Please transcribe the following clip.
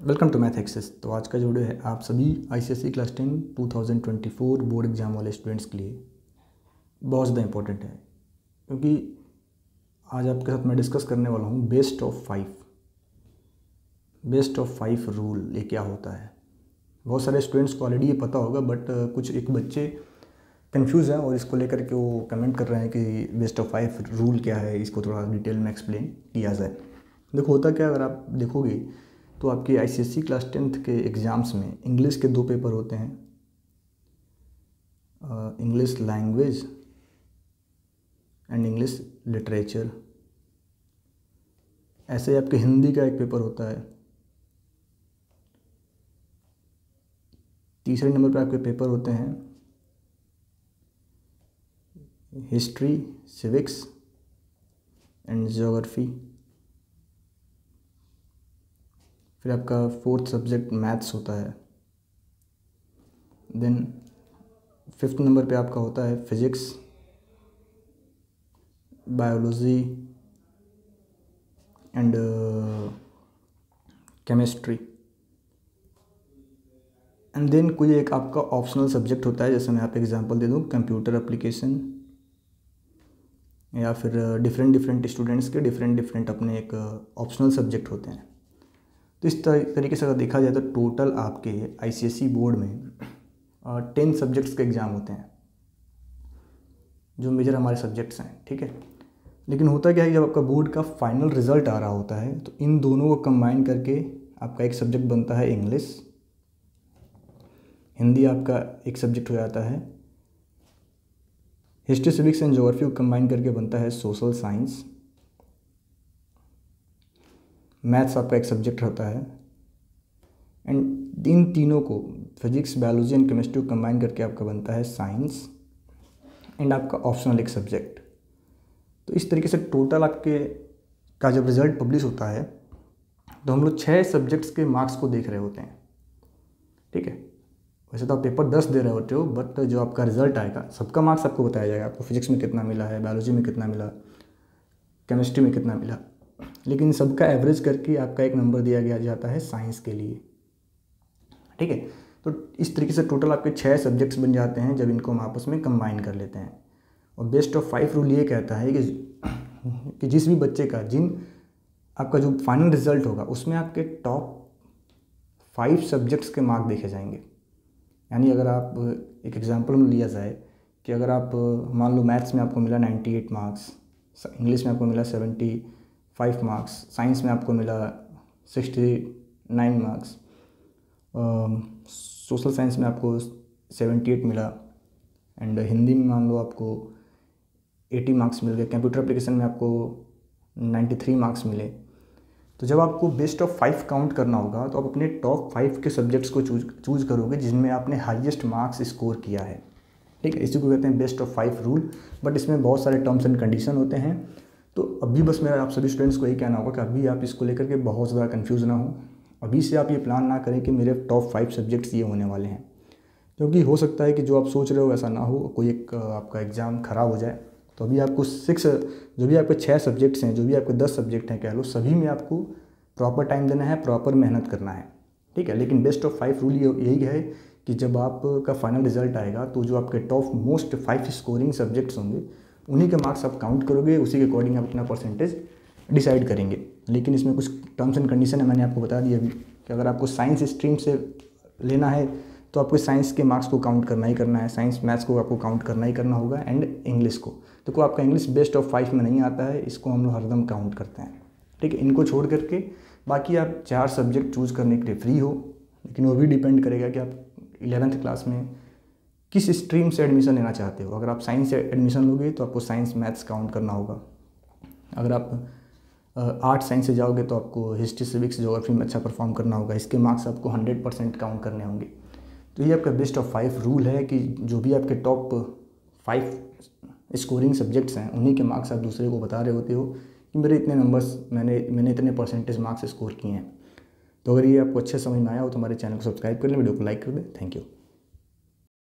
Welcome to math access. तो आज का जो वीडियो है आप सभी आईसीएसई क्लास 10 2024 बोर्ड एग्ज़ाम वाले स्टूडेंट्स के लिए बहुत ज़्यादा इंपॉर्टेंट है, क्योंकि आज आपके साथ मैं डिस्कस करने वाला हूँ बेस्ट ऑफ फाइव रूल ये क्या होता है। बहुत सारे स्टूडेंट्स को ऑलरेडी ये पता होगा, बट कुछ एक बच्चे कंफ्यूज हैं और इसको लेकर के वो कमेंट कर रहे हैं कि बेस्ट ऑफ फाइव रूल क्या है, इसको थोड़ा डिटेल में एक्सप्लेन किया जाए। देखो होता क्या, अगर आप देखोगे तो आपके आईसीएसई क्लास 10th के एग्ज़ाम्स में इंग्लिश के 2 पेपर होते हैं, English language and English literature. ऐसे ही आपके हिंदी का एक पेपर होता है। तीसरे नंबर पर आपके पेपर होते हैं हिस्ट्री, सिविक्स एंड ज्योग्राफी। फिर आपका 4th सब्जेक्ट मैथ्स होता है। देन 5th नंबर पे आपका होता है physics, biology and chemistry. And then कोई एक आपका ऑप्शनल सब्जेक्ट होता है, जैसे मैं आप एग्जांपल दे दूँ कंप्यूटर एप्लीकेशन, या फिर डिफरेंट स्टूडेंट्स के डिफरेंट अपने एक ऑप्शनल सब्जेक्ट होते हैं। तो इस तरीके से अगर देखा जाए तो टोटल आपके आईसीएसई बोर्ड में 10 सब्जेक्ट्स के एग्ज़ाम होते हैं, जो मेजर हमारे सब्जेक्ट्स हैं, ठीक है। लेकिन होता क्या है, जब आपका बोर्ड का फाइनल रिजल्ट आ रहा होता है तो इन दोनों को कंबाइन करके आपका एक सब्जेक्ट बनता है इंग्लिश, हिंदी आपका एक सब्जेक्ट हो जाता है, हिस्ट्री, सिविक्स एंड ज्योग्राफी को कंबाइन करके बनता है सोशल साइंस, मैथ्स आपका एक सब्जेक्ट होता है, एंड इन तीनों को फिजिक्स, बायोलॉजी एंड केमिस्ट्री को कंबाइन करके आपका बनता है साइंस एंड आपका ऑप्शनल एक सब्जेक्ट। तो इस तरीके से टोटल आपके का जब रिज़ल्ट पब्लिश होता है तो हम लोग 6 सब्जेक्ट्स के मार्क्स को देख रहे होते हैं, ठीक है। वैसे तो आप पेपर 10 दे रहे होते हो, बट जो आपका रिजल्ट आएगा सबका मार्क्स आपको बताया जाएगा, आपको फिजिक्स में कितना मिला है, बायोलॉजी में कितना मिला, केमिस्ट्री में कितना मिला, लेकिन सबका एवरेज करके आपका एक नंबर दिया गया जाता है साइंस के लिए, ठीक है। तो इस तरीके से टोटल आपके 6 सब्जेक्ट्स बन जाते हैं जब इनको हम आपस में कंबाइन कर लेते हैं। और बेस्ट ऑफ 5 रूल ये कहता है कि जिस भी बच्चे का आपका जो फाइनल रिजल्ट होगा उसमें आपके टॉप 5 सब्जेक्ट्स के मार्क देखे जाएंगे। यानी अगर आप एक एग्जांपल में लिया जाए कि अगर आप मान लो मैथ्स में आपको मिला 98 मार्क्स, इंग्लिश में आपको मिला 75 मार्क्स, साइंस में आपको मिला 69 मार्क्स, सोशल साइंस में आपको 78 मिला, एंड हिंदी में मान लो आपको 80 मार्क्स मिल गए, कंप्यूटर एप्लीकेशन में आपको 93 मार्क्स मिले। तो जब आपको बेस्ट ऑफ 5 काउंट करना होगा तो आप अपने टॉप 5 के सब्जेक्ट्स को चूज करोगे जिनमें आपने हाईएस्ट मार्क्स स्कोर किया है, ठीक है। इसी को कहते हैं बेस्ट ऑफ 5 रूल, बट इसमें बहुत सारे टर्म्स एंड कंडीशन होते हैं। तो अभी बस मेरा आप सभी स्टूडेंट्स को यही कहना होगा कि अभी आप इसको लेकर के बहुत ज़्यादा कन्फ्यूज़ ना हो। अभी से आप ये प्लान ना करें कि मेरे टॉप 5 सब्जेक्ट्स ये होने वाले हैं, क्योंकि हो सकता है कि जो आप सोच रहे हो ऐसा ना हो, कोई एक आपका एग्ज़ाम ख़राब हो जाए। तो अभी आपको 6 जो भी आपके 6 सब्जेक्ट्स हैं, जो भी आपके 10 सब्जेक्ट हैं कह लो, सभी में आपको प्रॉपर टाइम देना है, प्रॉपर मेहनत करना है, ठीक है। लेकिन बेस्ट ऑफ 5 रूल यही है कि जब आपका फाइनल रिजल्ट आएगा तो जो आपके टॉप मोस्ट 5 स्कोरिंग सब्जेक्ट्स होंगे उन्हीं के मार्क्स आप काउंट करोगे, उसी के अकॉर्डिंग आप अपना परसेंटेज डिसाइड करेंगे। लेकिन इसमें कुछ टर्म्स एंड कंडीशन है, मैंने आपको बता दिया अभी कि अगर आपको साइंस स्ट्रीम से लेना है तो आपको साइंस के मार्क्स को काउंट करना ही करना है, साइंस मैथ्स को आपको काउंट करना ही करना होगा, एंड इंग्लिश को। देखो आपका इंग्लिश बेस्ट ऑफ 5 में नहीं आता है, इसको हम लोग हरदम काउंट करते हैं, ठीक है। इनको छोड़ करके बाकी आप 4 सब्जेक्ट चूज़ करने के लिए फ्री हो, लेकिन वो भी डिपेंड करेगा कि आप 11th क्लास में किस स्ट्रीम से एडमिशन लेना चाहते हो। अगर आप साइंस से एडमिशन लोगे तो आपको साइंस मैथ्स काउंट करना होगा। अगर आप आर्ट साइंस से जाओगे तो आपको हिस्ट्री, सिविक्स, ज्योग्राफी में अच्छा परफॉर्म करना होगा, इसके मार्क्स आपको 100% काउंट करने होंगे। तो ये आपका बेस्ट ऑफ 5 रूल है कि जो भी आपके टॉप 5 स्कोरिंग सब्जेक्ट्स हैं उन्हीं के मार्क्स आप दूसरे को बता रहे होते हो कि मेरे इतने नंबर्स, मैंने इतने परसेंटेज मार्क्स स्कोर किए हैं। तो अगर ये आपको अच्छे समझ में आया हो तो हमारे चैनल को सब्सक्राइब कर लें, वीडियो को लाइक कर दें। Thank you.